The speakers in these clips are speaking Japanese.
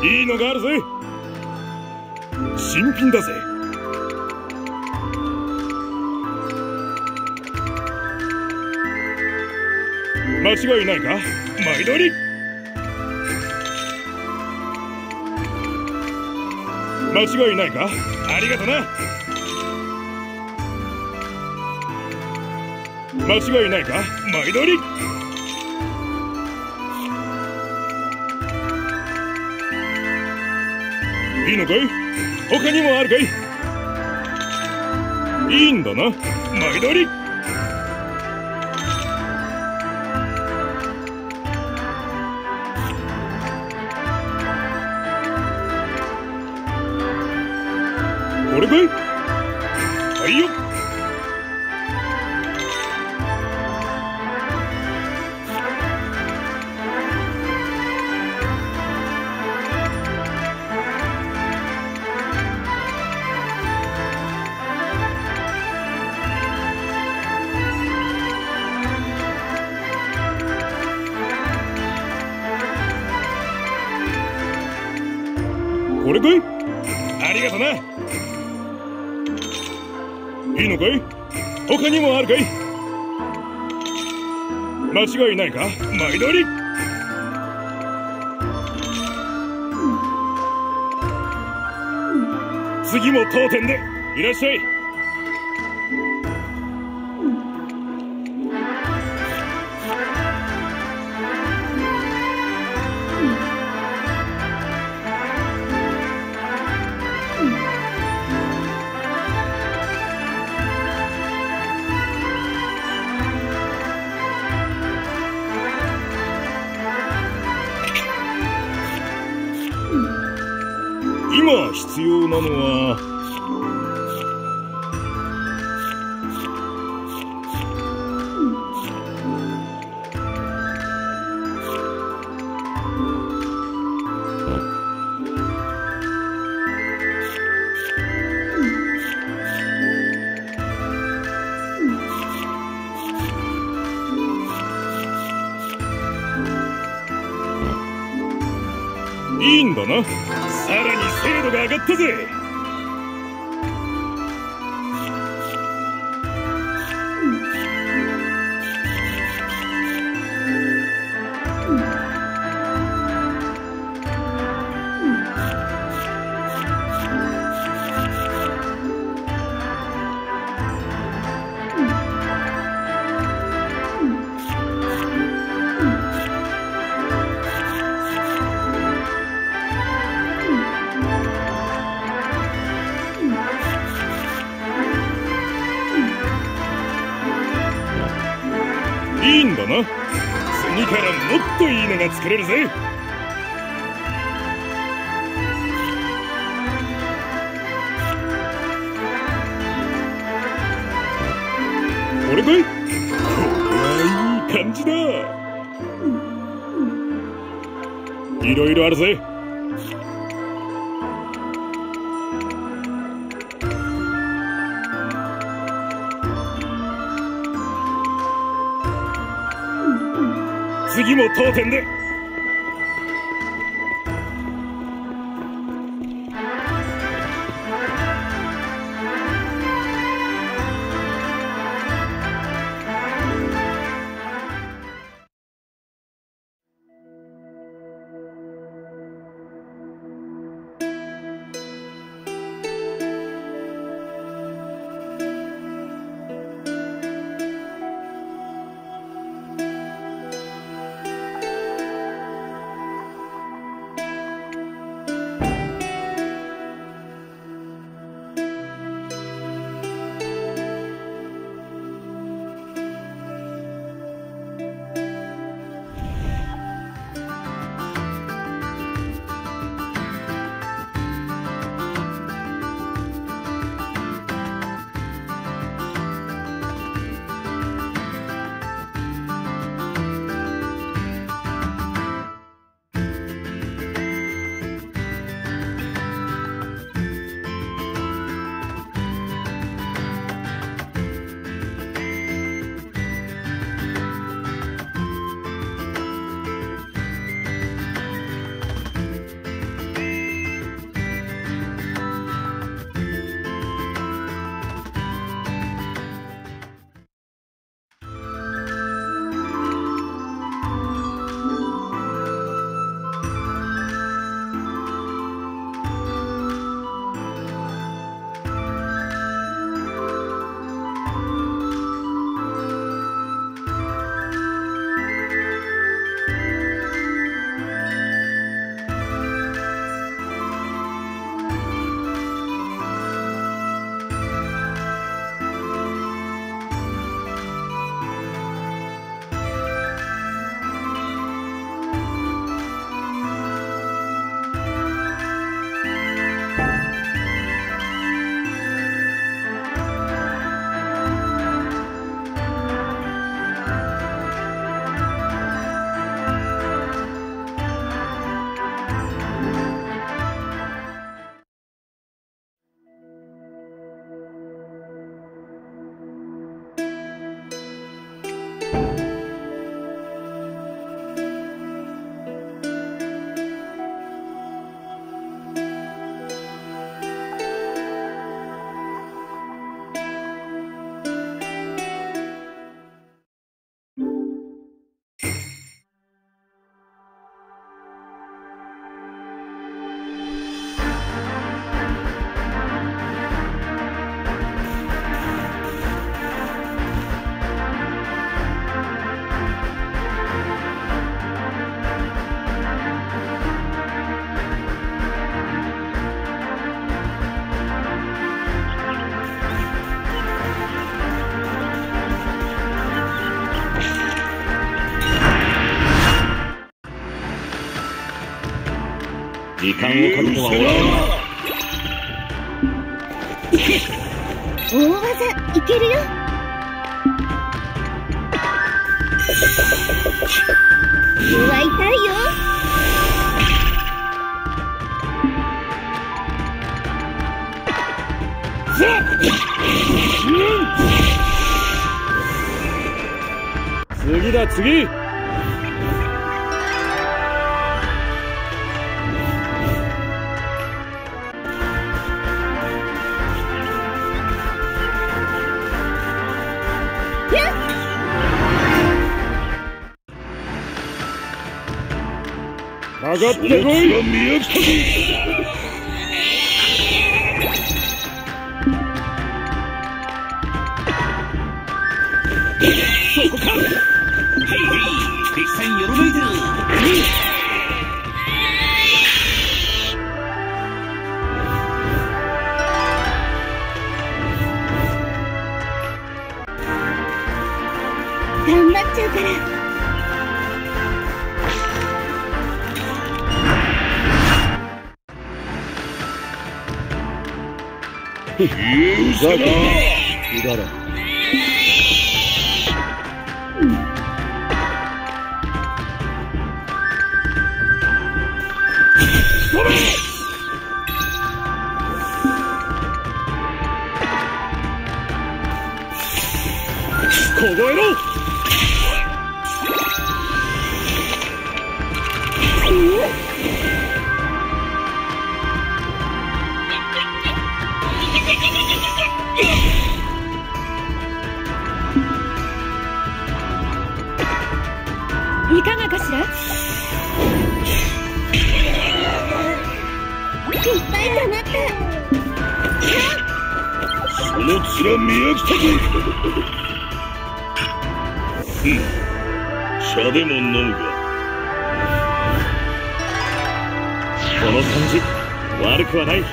いいのがあるぜ。新品だぜ。間違いないか、毎度に。間違いないか、ありがとな。間違いないか、毎度に。いいのかい、他にもあるかい。いいんだな、毎度に。これかい。はいよ。これかい。ありがとな。いいのかい、他にもあるかい。間違いないか、毎度に。次も当店でいらっしゃい。今必要なのは、いいんだな。さらに精度が上がったぜ。いいんだな。次からもっといいのが作れるぜ。これかい。これはいい感じだ。いろいろあるぜ。次も当店で。 時間をかけてはおられない。 大技いけるよ。手は痛いよ。 次だ次。上がってこい。そこか。敵さんよろめいてる。 頑張っちゃうから。 だろ。凍えろ。 いかがかしら。いっぱい溜まった。 その面見飽きたぞ。茶でも飲むか。この感じ悪くはない。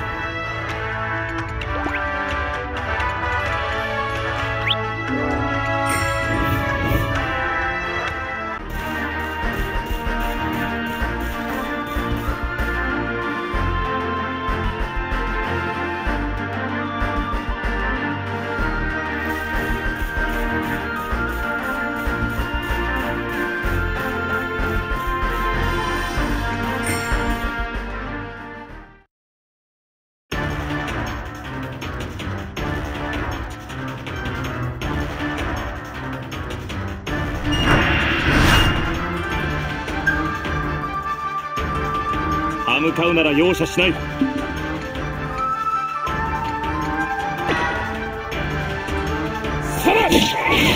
歯向かうなら容赦しない。さらに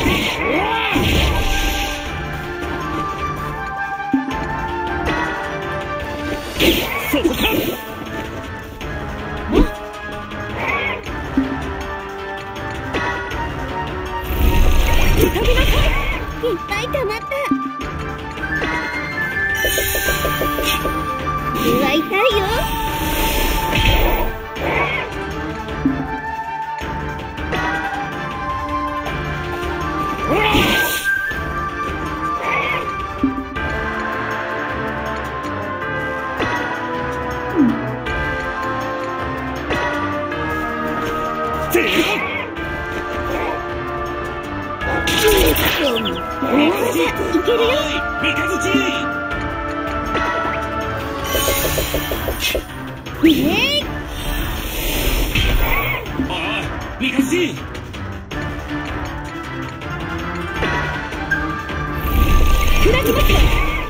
そこか。 急ぎなさい。いっぱい溜まった。手は痛いよ。いけるよ。 三日月。ああ、三日月。 砕きますよ。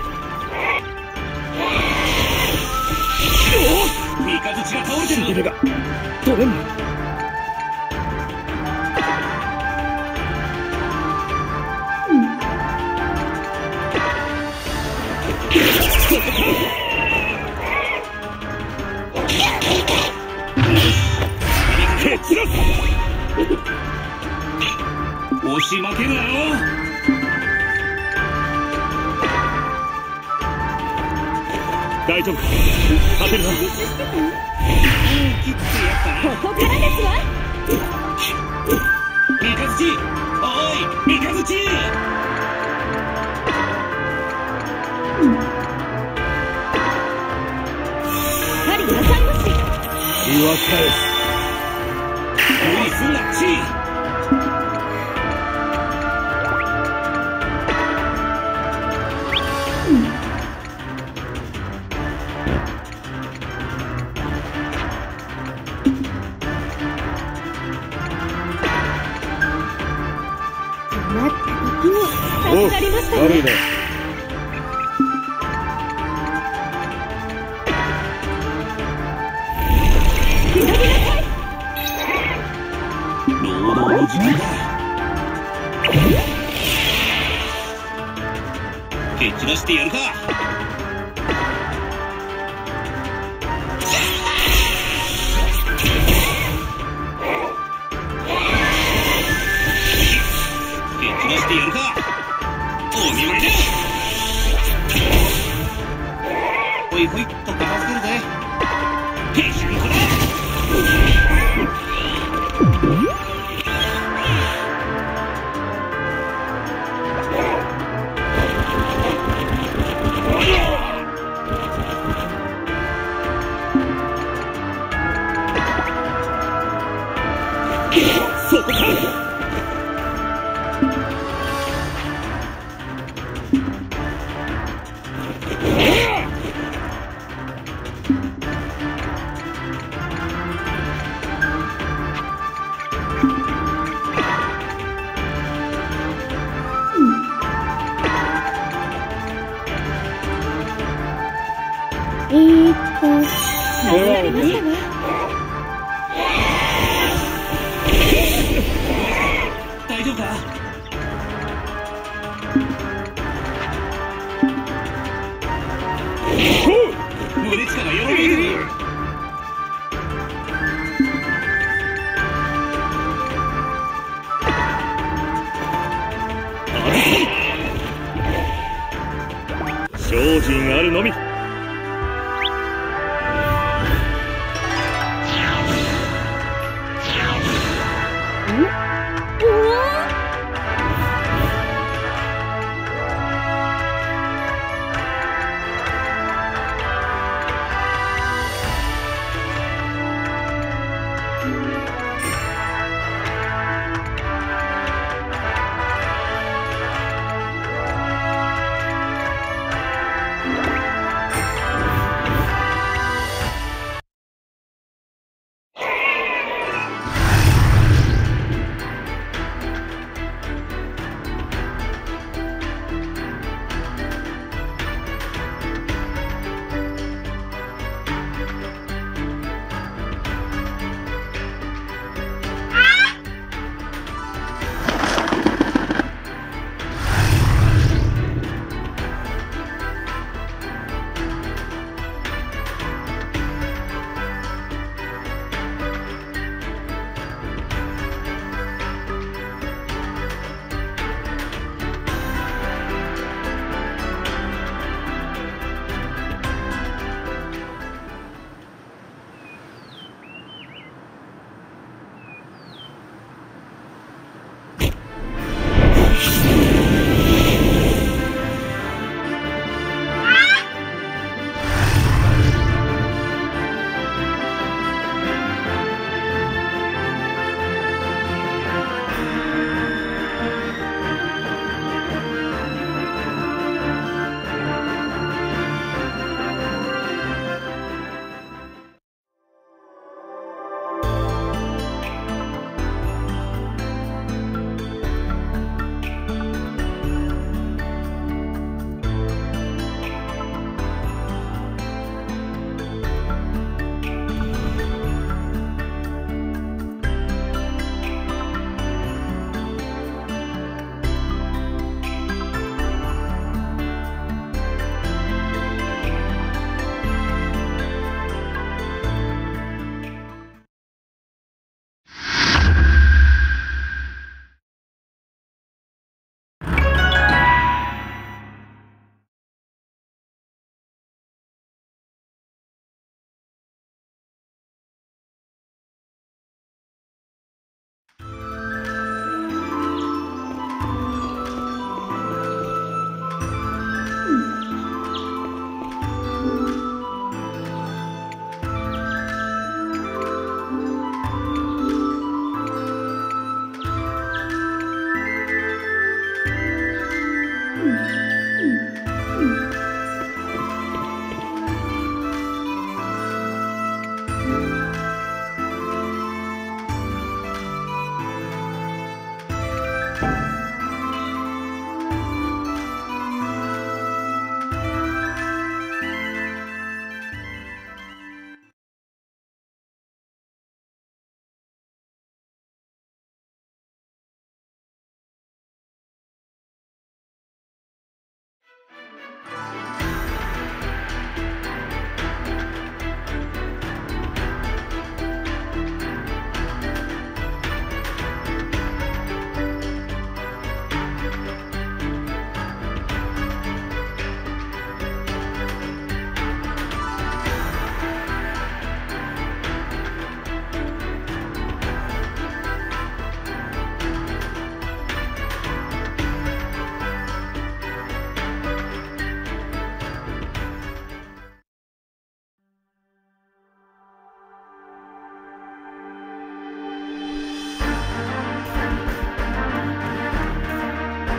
三日月が倒れてる。しびれが取れん。押し負けるなよ。大丈夫。勝てるな。 ここからですわ。 三日月、おい三日月。 りは返す。 無理すんなチー。 困った時に助かりましたね。 悪いね。 急ぎなさい。 労働の時間だ。蹴散らしてやるか。蹴散らしてやるか。お見事だ。ほいほいっと片付けるぜ。へしゃんこだ。そこか。 助かりましたね。 大丈夫か。胸力がよろめいてる。 精進あるのみ。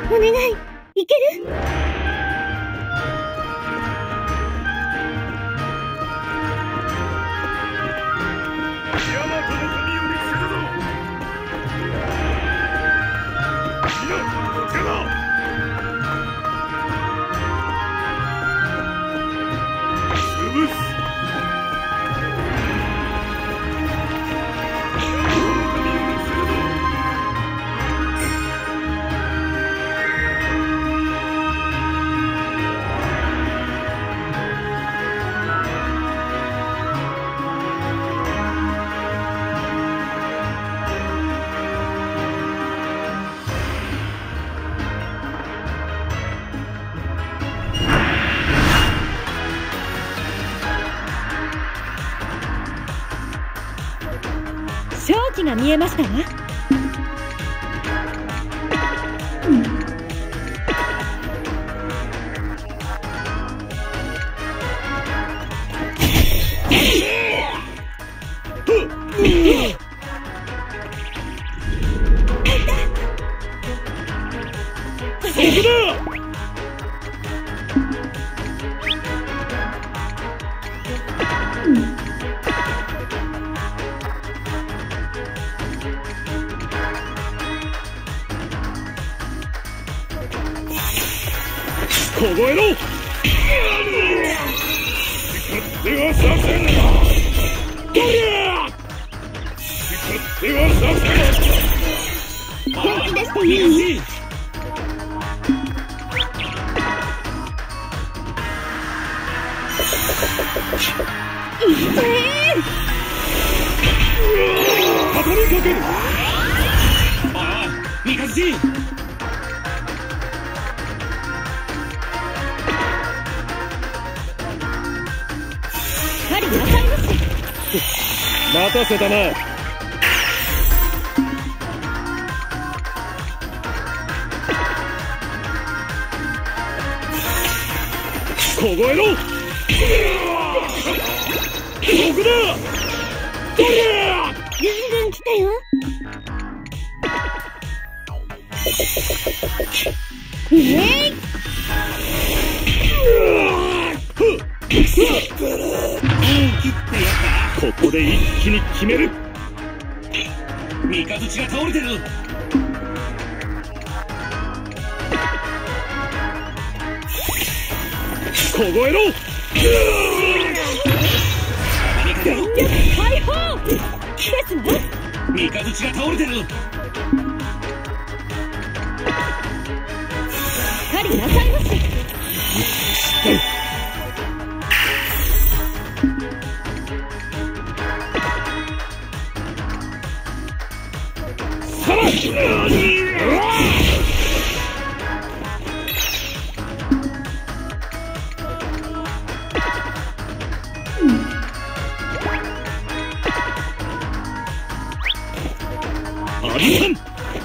お願い、いける？勝機が見えましたわ。 凍えろ。誓ってはさせん。どりゃ。誓ってはさせん。 本気出していい？いっちゃえ。 畳みかける。 ああ、三日月。 待たせたな。凍えろ。僕だ。どりゃ。 ぐんぐん来たよ。 ここで一気に決める。 三日月が倒れてる。 凍えろ。 全力解放ですわ。 三日月が倒れてる。 狩りなさいませ。 さらに。ありません。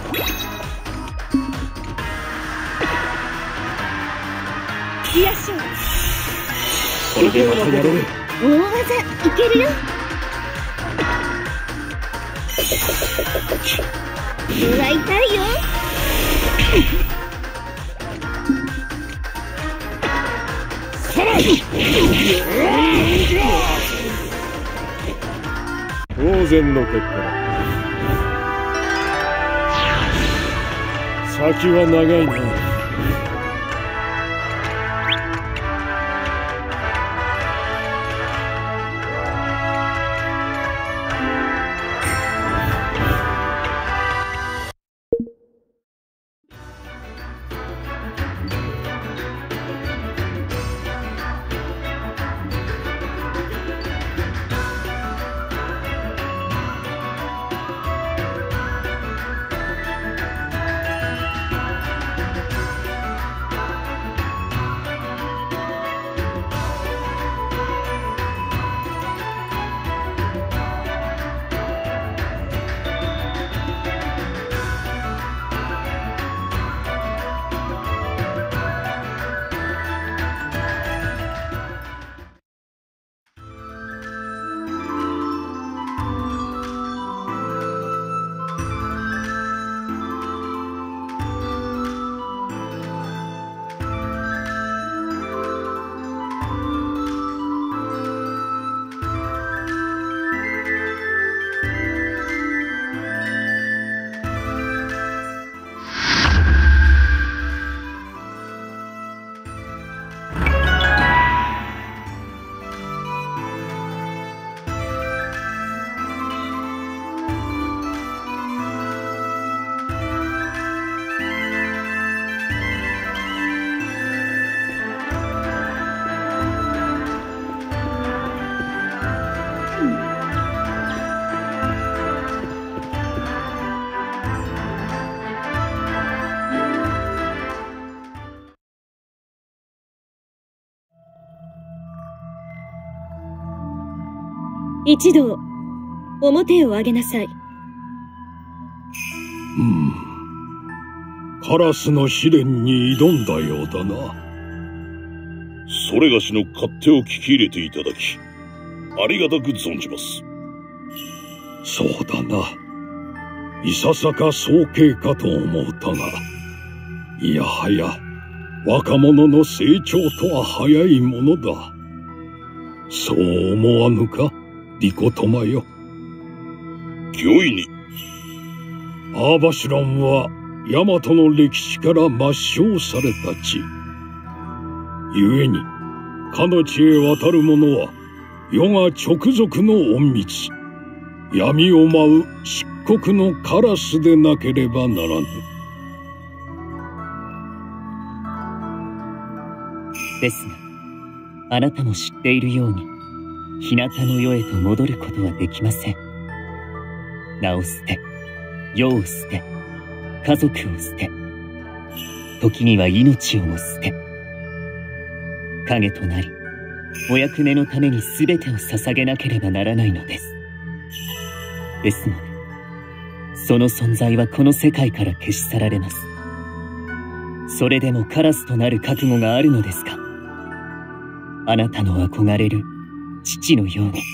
いらっしゃい。 これでまたやれる。 大技いけるよ。うわ、痛いよ。 さらに。当然の結果だ。先は長いな。 一同、面を上げなさい。 カラスの試練に挑んだようだな。それがしの勝手を聞き入れていただき、ありがたく存じます。そうだな。いささか早計かと思うたが、いやはや若者の成長とは早いものだ。そう思わぬか、リコトマよ。御意に。アーバシュランはヤマトの歴史から抹消された地。故にかの地へ渡る者は世が直属の隠密、闇を舞う漆黒のカラスでなければならぬ。 ですが、あなたも知っているように、日向の世へと戻ることはできません。名を捨て、世を捨て、家族を捨て、時には命をも捨て、影となり、お役目のために全てを捧げなければならないのです。ですので、その存在はこの世界から消し去られます。それでもカラスとなる覚悟があるのですか？あなたの憧れる父のように。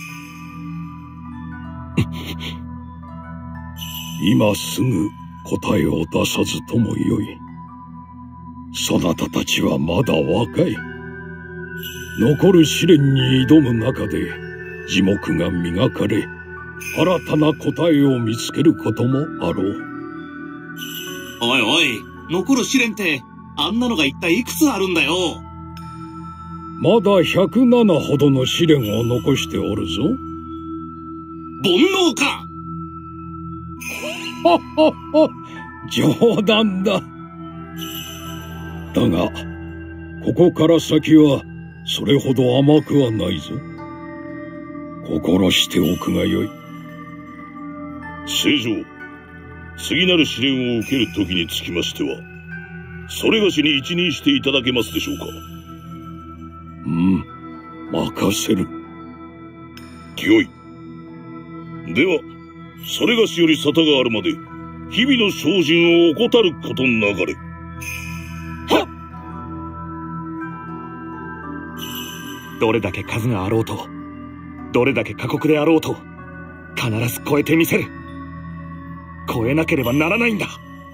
今すぐ答えを出さずともよい。そなたたちはまだ若い。残る試練に挑む中で耳目が磨かれ、新たな答えを見つけることもあろう。 おいおい、残る試練ってあんなのが一体いくつあるんだよ。 まだ107ほどの試練を残しておるぞ。 煩悩か。 ははは、冗談だ。だがここから先はそれほど甘くはないぞ。心しておくがよい。正常、次なる試練を受ける時につきましては、それがしに一任していただけますでしょうか。任せる。御意。では、それがしより沙汰があるまで、日々の精進を怠ることなかれ。はっ。 どれだけ数があろうと、どれだけ過酷であろうと、必ず超えてみせる。超えなければならないんだ。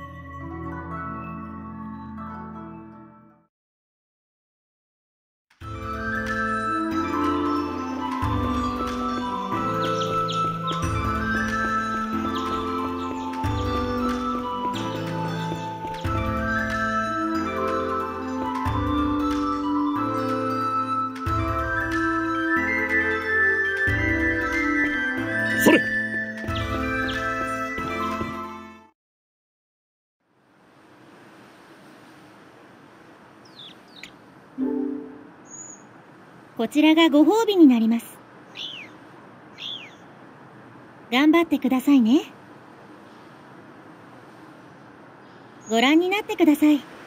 それ。 こちらがご褒美になります。頑張ってくださいね。ご覧になってください。